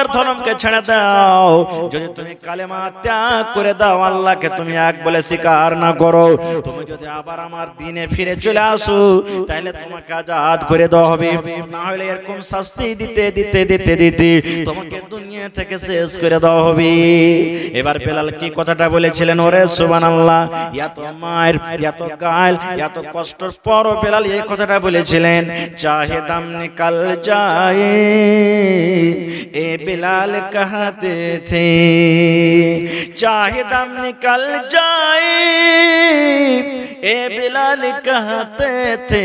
আমাদের ধর্মকে ছেড়ে দাও, যদি তুমি কালেমা ত্যাগ করে দাও, আল্লাহকে তুমি এক বলে স্বীকার না করো, তুমি যদি আবার আমার দ্বীনে ফিরে চলে আসো, তাহলে তোমাকে আজাদ করে দেওয়া হবে, না হলে এরকম শাস্তি দিতে দিতে দিতে দিতে তোমাকে দুনিয়া থেকে শেষ করে দেওয়া হবে। এবার বেলাল কি কথাটা বলেছিলেন? ওরে সুবহানাল্লাহ, এত মায়ের, এত গাল, এত কষ্টের পরও বেলাল এই কথাটা বলেছিলেন, চাহে দাম নিকাল যায় এ বেলাল कहते थे, चाहे दम निकल जाए ए बिलाल कहते थे,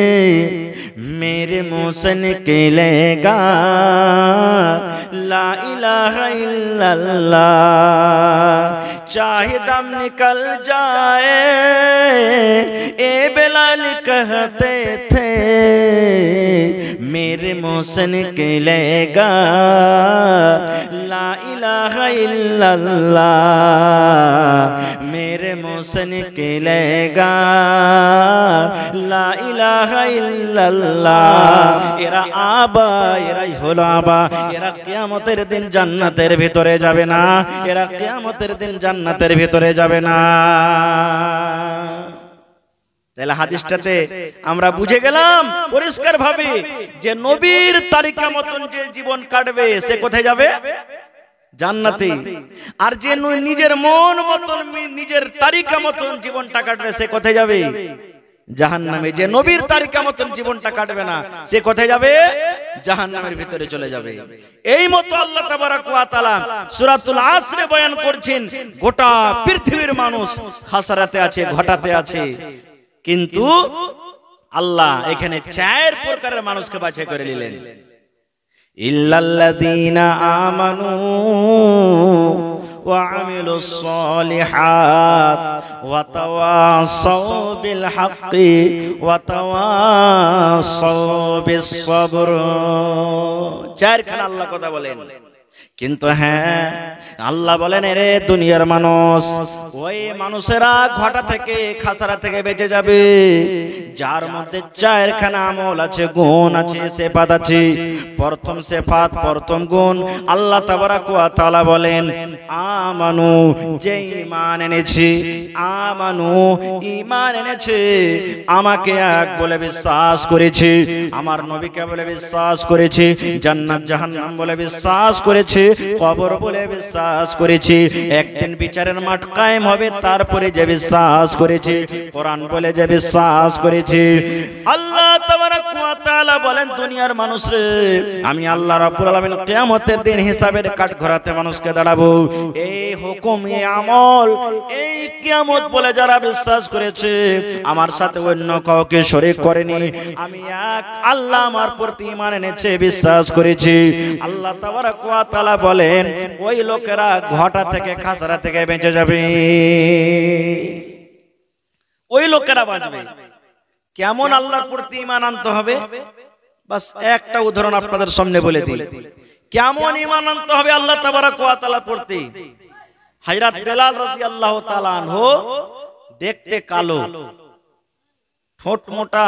मेरे मुंह से निकलेगा ला इलाहा इल्लल्लाह, चाहे दम निकल जाए ए बिलाल कहते थे, मेरे मुंह से निकलेगा ला इलाहा इल्लल्लाह, मेरे मुंह से निकलेगा ला इलाहा इल्लल्लाह। এরা আবা, এরাই হলো আবা, এরা কিয়ামতের দিন জান্নাতের ভিতরে যাবে না, এরা কিয়ামতের দিন জান্নাতের ভিতরে যাবে না। তাহলে হাদিসটাতে আমরা বুঝে গেলাম পরিষ্কার ভাবে যে নবীর তারিকা মতন যে জীবন কাটবে সে কোথায় যাবে? জান্নাতে। আর যে নিজের মন মতন নিজের তারিকা মতন জীবনটা কাটবে সে কোথায় যাবে? জাহান্নামে। যে নবীর তারিকা মতন জীবনটা কাটবে না সে কোথায় যাবে? জাহান্নামের ভিতরে চলে যাবে। এই মতো আল্লাহ তাবারাক ওয়া তাআলা সূরাতুল আসরে বয়ান করছেন গোটা পৃথিবীর মানুষ খাসারাতে আছে, ঘাটাতে আছে, কিন্তু আল্লাহ এখানে চার প্রকারের মানুষকে বাছাই করে নিলেন। ইল্লাল্লাযীনা আমানু ওয়া আমিলুস সলিহাত ওয়া তাওয়াসাউ বিল হাক্কি ওয়া তাওয়াসাউ বিস সবর। চারখানা আল্লাহ কথা বলেন, কিন্তু হ্যাঁ আল্লাহ বলেন এরে দুনিয়ার মানুষ, ওই মানুষেরা ঘাটা থেকে খাসারা থেকে বেঁচে যাবে যার মধ্যে চারখানা আমল আছে, গুণ আছে, সিফাত আছে। প্রথম সিফাত, প্রথম গুণ, আল্লাহ তাবারাক ওয়া তাআলা বলেন আমানু, যে ঈমান এনেছে, আমানু ঈমান এনেছে, আমাকে এক বলে বিশ্বাস করেছে, আমার নবীকে বলে বিশ্বাস করেছে, জান্নাত জাহান্নাম বলে বিশ্বাস করেছে, কবর বলে বিশ্বাস করেছে, একদিন বিচারের মাঠ কায়েম হবে তারপরে যে বিশ্বাস করেছে, কোরআন বলে যে বিশ্বাস করেছে। আল্লাহ তাবারাক ওয়া তাআলা বলেন দুনিয়ার মানুষ রে, আমি আল্লাহ রাব্বুল আলামিন কিয়ামতের দিন হিসাবের কাঠগড়াতে মানুষকে দাঁড়াবো। এই হুকুম, এই আমল, এই কিয়ামত বলে যারা বিশ্বাস করেছে, আমার সাথে অন্য কাউকে শরীক করেনি, আমি এক আল্লাহ আমার প্রতি ঈমান এনেছে, বিশ্বাস করেছে, আল্লাহ তাবারাক ওয়া তাআলা বলেন ওই লোকেরা ঘাটা থেকে খাসারা থেকে বেঁচে যাবে, ওই লোকেরা বাঁচবে। কেমন আল্লাহর প্রতি ঈমান আনতে হবে? বাস একটা উদাহরণ আপনাদের সামনে বলে দিই, কেমন ঈমান আনতে হবে আল্লাহ তাবারাক ওয়া তাআলার প্রতি। হযরত বেলাল রাদিয়াল্লাহু তাআলা আনহু দেখতে কালো, ঠোঁট মোটা,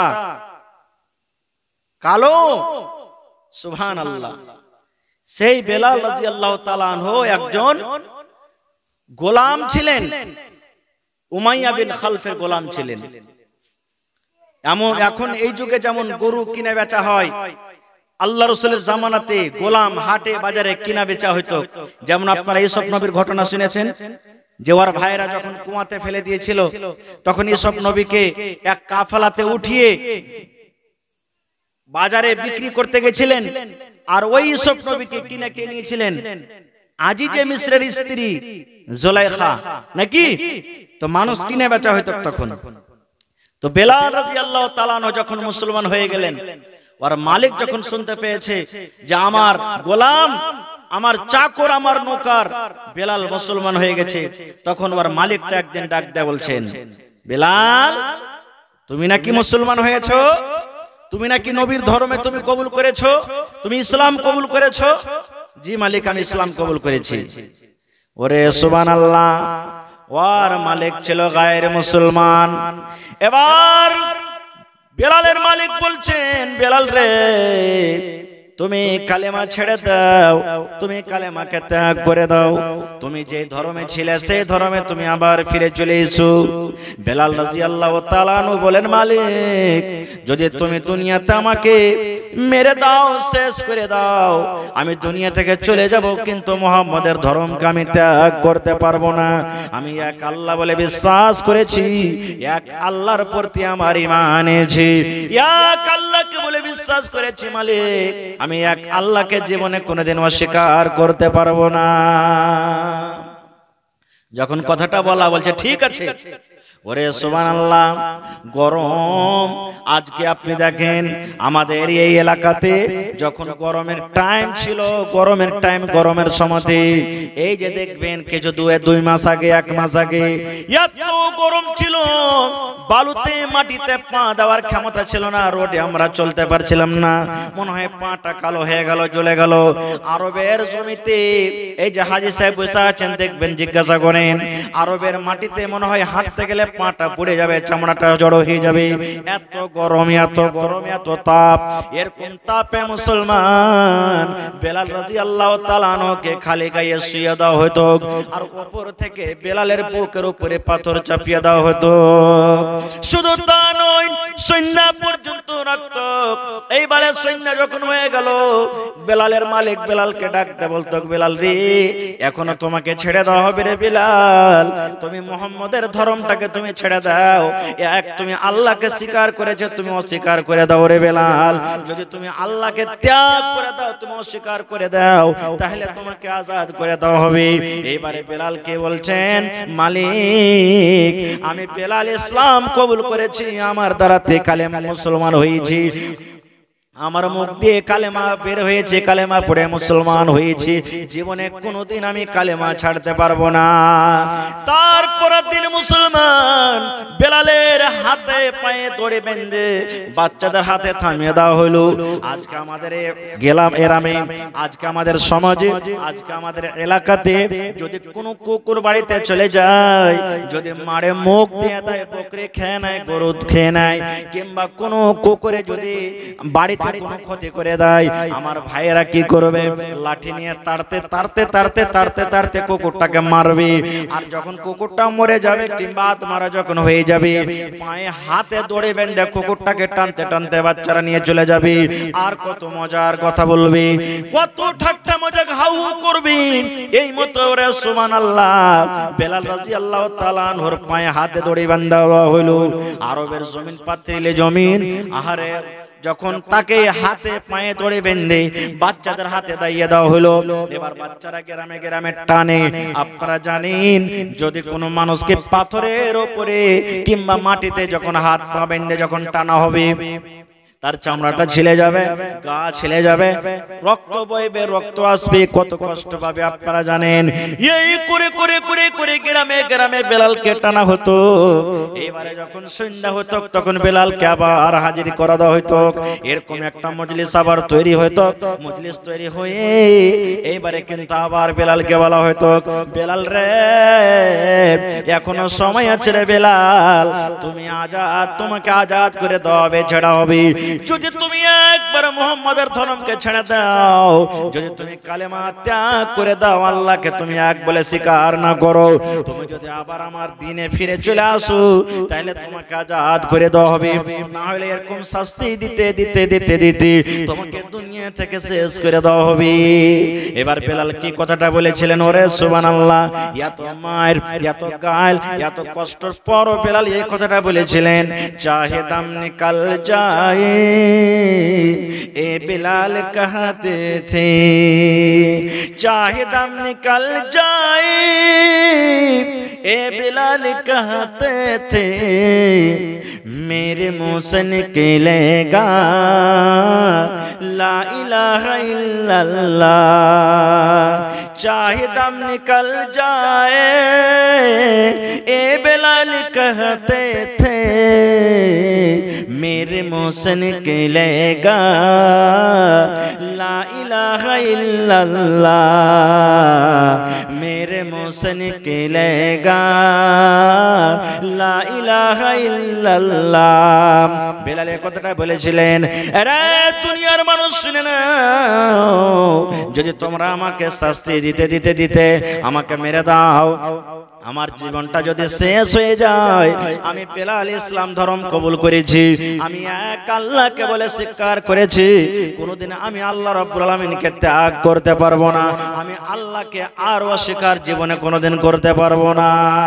কালো, সুবহানাল্লাহ। সেই বেলাল রাদিয়াল্লাহু তাআলা আনহু একজন গোলাম ছিলেন, উমাইয়া বিন খালফের গোলাম ছিলেন। এমন এখন এই যুগে যেমন গরু কিনে বেচা হয়, আল্লাহ রাসূলের জামানাতে গোলাম হাটে বাজারে কিনা বেচা হইতো। যেমন আপনারা ইউসুফ নবীর ঘটনা শুনেছেন, যে ওর ভাইরা যখন কুয়াতে ফেলে দিয়েছিল তখন ইউসুফ নবীকে এক কাফেলাতে উঠিয়ে বাজারে বিক্রি করতে গেছিলেন, আর ওই ইউসুফ নবীকে কিনে কে নিয়েছিলেন? আজিজে মিসরের স্ত্রী জুলাইখা, নাকি? তো মানুষ কিনে বেচা হইতো তখন। তো বেলাল রাদিয়াল্লাহু তাআলা আনহু যখন মুসলমান হয়ে গেলেন, ওর মালিক যখন শুনতে পেয়েছে যে আমার গোলাম, আমার চাকর, আমার নৌকার বেলাল মুসলমান হয়ে গেছে, তখন ওর মালিকটা একদিন ডাক দেয়া বলছেন, বেলাল তুমি নাকি মুসলমান হয়েছো, তুমি নাকি নবীর ধর্মে তুমি কবুল করেছো, তুমি ইসলাম কবুল করেছো? জি মালিক, আমি ইসলাম কবুল করেছি। ওরে সুবহানাল্লাহ, ওর মালিক ছিল গায়ের মুসলমান। এবার বেলালের মালিক বলছেন, বেলাল রে তুমি কালেমা ছেড়ে দাও, তুমি কালেমাকে ত্যাগ করে দাও, তুমি যে ধর্মে ছিলে সেই ধর্মে তুমি আবার ফিরে চলে এসো। বেলাল রাদিয়াল্লাহু তাআলা আনহু বলেন, মালিক যদি তুমি দুনিয়াতে আমাকে মেরে দাও, শেষ করে দাও, আমি দুনিয়া থেকে চলে যাব, কিন্তু মুহাম্মদের ধর্মকে আমি ত্যাগ করতে পারবো না। আমি এক আল্লাহ বলে বিশ্বাস করেছি, এক আল্লাহর প্রতি আমার ঈমান এনেছি, এক আল্লাহকে বলে বিশ্বাস করেছি মালিক, আমি এক আল্লাহকে জীবনে কোনোদিন অস্বীকার করতে পারবো না। যখন কথাটা বলা বলছে ঠিক আছে, ওরে সুবহানাল্লাহ, গরম আজকে আপনি দেখেন আমাদের এই এলাকাতে যখন গরমের টাইম ছিল, গরমের টাইম, গরমের সময়তে এই যে দেখবেন কিছু 2 মাস আগে, 1 মাস আগে এত গরম ছিল, বালুতে মাটিতে পা দেওয়ার ক্ষমতা ছিল না, রোডে আমরা চলতে পারছিলাম না, মনে হয় পাটা কালো হয়ে গেল, জ্বলে গেল। আরবের জমিতে এই যে হাজী সাহেব বসে আছেন দেখবেন, জিজ্ঞাসা করেন, আরবের মাটিতে মনে হয় হাঁটতে গেলে পাটা পুড়ে যাবে, চামড়াটা জড়ো হয়ে যাবে, এত গরম, এত গরম, এত তাপ। এরকম তাপে মুসলমান বেলাল রাদিয়াল্লাহু তাআলা আনহুকে খালি গায়ে শুয়ে দেওয়া হতো, আর উপর থেকে বেলালের বুকের উপরে পাথর চাপিয়ে দেওয়া হতো। শুধু তা নয়, সৈন্য পর্যন্ত রক্ত। এইবারে সৈন্য যখন হয়ে গেল, বেলালের মালিক বেলালকে ডাকতে বলতো, বেলাল রে, এখনো তোমাকে ছেড়ে দেওয়া হবে রে বেলাল, তুমি মুহাম্মদের ধর্মটাকে তুমি ছেড়ে দাও, এক তুমি আল্লাহকে স্বীকার করেছো, তুমি অস্বীকার করে দাও রে বেলাল, যদি তুমি আল্লাহকে ত্যাগ করে দাও, তুমি অস্বীকার করে দাও, তাহলে তোমাকে আজাদ করে দেওয়া হবে। এইবারে বেলালকে বলছেন, মালিক আমি বেলাল ইসলাম কবুল করেছি, আমার দ্বারাতে কালেমা মুসলমান হয়েছি, আমার মুখ দিয়ে কালেমা বের হয়েছে, কালেমা পড়ে মুসলমান হয়েছি, জীবনে কোনোদিন আমি কালেমা ছাড়তে পারবো না। তারপর দিন মুসলমান বেলালের হাতে পায়ে দড়ি বেঁধে বাচ্চাদের হাতে থামিয়ে দেওয়া হলো। আজকে আমাদের গেলাম এরামে, আজকে আমাদের সমাজে, আজকে আমাদের এলাকাতে যদি কোনো কুকুর বাড়িতে চলে যায়, যদি মারে মুখ দিয়ে দেয়, বকরি খেয়ে নেয়, গরু খেয়ে নেয়, কিংবা কোনো কুকুরে যদি বাড়িতে কোনো ক্ষতি করে দেয়, আমার ভাইয়েরা কি করবে? লাঠি নিয়ে তাড়তে তাড়তে তাড়তে তাড়তে তাড়তে কুকুরটাকে মারবে। আর যখন কুকুরটা মরে যাবে কিংবা আত্মারা যখন হয়ে যাবে, পায়ে হাতে দড়ি বেঁধে কুকুরটাকে টানতে টানতে বাচ্চারা নিয়ে চলে যাবে। আর কত মজার কথা বলবে, কত ঠাট্টা মজা হাউ করবে। এই মতো ওরে সুবহানাল্লাহ, বেলাল রাদিয়াল্লাহু তাআলা আনহুর পায়ে হাতে দড়ি বাঁধা হলো। আরবের জমিন পাথরিলে জমিন, আহারে যখন তাকে হাতে পায়ে দড়ি বেঁধে বাচ্চাদের হাতে দাইয়ে দেওয়া হলো, এবার বাচ্চারা গ্রামে গ্রামে টানে। আপনারা জানেন, যদি কোনো মানুষকে পাথরের উপরে কিংবা মাটিতে যখন হাত পা বেঁধে যখন টানা হবে, তার চামড়াটা ছিলে যাবে, গা ছিলে যাবে, রক্ত বইবে, রক্ত আসবে, কত কষ্ট পাবে আপনারা জানেন। এই করে করে করে করে গ্রামে গ্রামে বেলালকে টানা হতো। এবারে যখন সন্ধ্যা হতো তখন বেলালকে আবার হাজির করা দেওয়া হতো। এরকম একটা মজলিস আবার তৈরি হতো। মজলিস তৈরি হয়ে এইবারে কিন্তু আবার বেলালকে বলা হতো, বেলাল রে, এখনো সময় আছে রে বেলাল, তুমি আজাদ, তোমাকে আজাদ করে দেওয়া হবে, ছেড়া হবে। যদি তুমি একবার মুহাম্মাদের ধর্মকে ছেড়ে দাও, যদি তুমি কালেমা ত্যাগ করে দাও, আল্লাহকে তুমি এক বলে স্বীকার না করো, তুমি যদি আবার আমার দ্বীনে ফিরে চলে আসো, তাহলে তোমাকে আজাদ করে দেওয়া হবে। না হলে এরকম শাস্তি দিতে দিতে দিতে দিতে তোমাকে দুনিয়া থেকে শেষ করে দেওয়া হবে। এবার বেলাল কি কথাটা বলেছিলেন, ওরে সুবহানাল্লাহ, এত মায়ের, এত গাল, এত কষ্টের পরও বেলাল এই কথাটা বলেছিলেন, চাহে দাম নিকাল যায় ए बिलाल कहते थे, चाहे दम निकल जाए ए बिलाल कहते थे, मेरे मुंह से निकलेगा ला इलाहा इल्लल्लाह, चाहे दम निकल जाए ए बिलाल कहते थे, मेरे मुंह से निकलेगा ला इलाहा इल्लल्लाह, मेरे मुंह से निकलेगा ला इलाहा इल्लाल्लाह। বেলাল এই কথাটা বলেছিলেন, আরে দুনিয়ার মানুষ শুনে নাও, যদি তোমরা আমাকে শাস্তি দিতে দিতে দিতে আমাকে মেরে দাও, আমার জীবনটা যদি শেষ হয়ে যায়, আমি বেলাল ইসলাম ধর্ম কবুল করেছি, আমি এক আল্লাহকে বলে স্বীকার করেছি, কোনোদিন আমি আল্লাহ রাব্বুল আলামিনকে ত্যাগ করতে পারবো না, আমি আল্লাহকে আর অস্বীকার জীবনে কোনোদিন করতে পারবো না।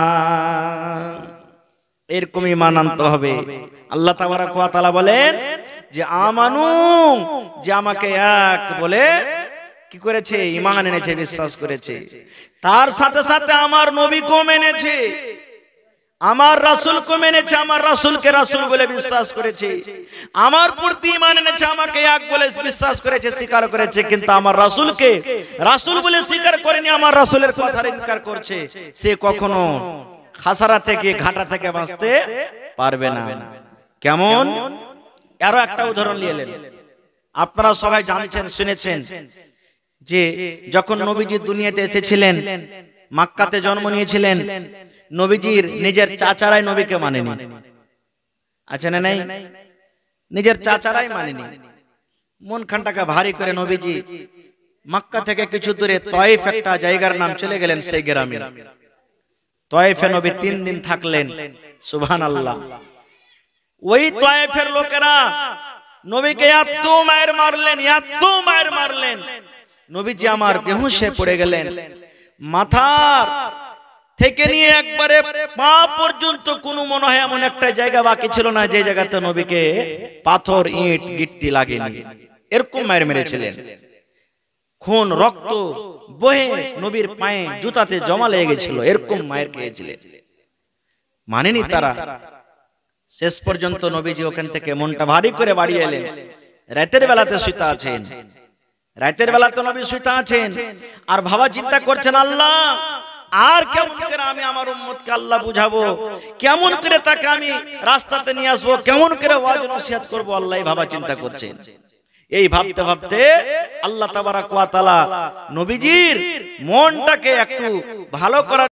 এরকম ঈমান আনতে হবে। আল্লাহ তাবারাক ওয়া তাআলা বলেন যে আমানু, যে আমাকে এক বলে কি করেছে, ঈমান এনেছে, বিশ্বাস করেছে, তার সাথে সাথে আমার নবীকে মেনেছে, আমার রাসূলকে মেনেছে, আমার রাসূলকে রাসূল বলে বিশ্বাস করেছে, আমার প্রতি ঈমান এনেছে, আমাকে এক বলে বিশ্বাস করেছে, স্বীকার করেছে, কিন্তু আমার রাসূলকে রাসূল বলে স্বীকার করেনি, আমার রাসূলের কথার ইনকার করছে, সে কখনো খাসারা থেকে ঘাটা থেকে বাঁচতে পারবে না। কেমন? আরো একটা উদাহরণ নিয়ে এলেন। আপনারা সবাই জানছেন, শুনেছেন যে যখন নবীজি দুনিয়াতে এসেছিলেন, মক্কাতে জন্ম নিয়েছিলেন, নবীজির নিজের চাচারাই নবীকে মানেনি। আছে না নাই? নিজের চাচারাই মানেনি। মন খানটাকে ভারী করে নবীজি মক্কা থেকে কিছু দূরে তয়েফ একটা জায়গার নাম চলে গেলেন, সেই গ্রামে। তয়েফে নবী 3 দিন থাকলেন। সুবহানাল্লাহ। ওই তয়েফের লোকেরা নবীকে এত মায়ের মারলেন, এত মায়ের মারলেন, নবীজি আমার বেহুশে পড়ে গেলেন। মাথার থেকে নিয়ে একবারে পা পর্যন্ত কোনো মনে হয় এমন একটা জায়গা বাকি ছিল না যে জায়গাতে নবীকে পাথর ইট গিট্টি লাগেনি। এরকম মায়ের মেরেছিলেন। খুন রক্ত বহে নবীর পায়ে জুতাতে জমা লেগে গেছিল, এরকম মায়ের খেয়েছিলেন। মানেনি তারা। শেষ পর্যন্ত নবীজি ওখান থেকে মনটা ভারী করে বাড়ি এলেন। রাতের বেলাতে শুতে আছেন, রাতের বেলাতে নবী শুতে আছেন আর ভাবা চিন্তা করছেন, আল্লাহ আর কেমন করে আমি আমার উম্মতকে আল্লাহ বুঝাবো, কেমন করে তাকে আমি রাস্তাতে নিয়ে আসবো, কেমন করে ওয়াজ নসিহত করবো, আল্লাহ ভাবা চিন্তা করছেন। এই ভাবতে ভাবতে আল্লাহ তাবারাক ওয়া তাআলা নবীজির মনটাকে একটু ভালো করার